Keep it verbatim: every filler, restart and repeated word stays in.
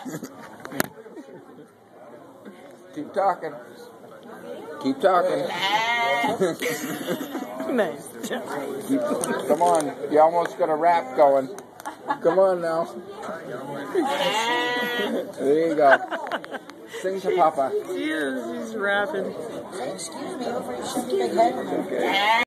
Keep talking. Keep talking. Nice. Keep, come on. You almost got a rap going. Come on now. There you go. Sing to Papa. Yes, he's rapping. Excuse me, before you shove your big head in there.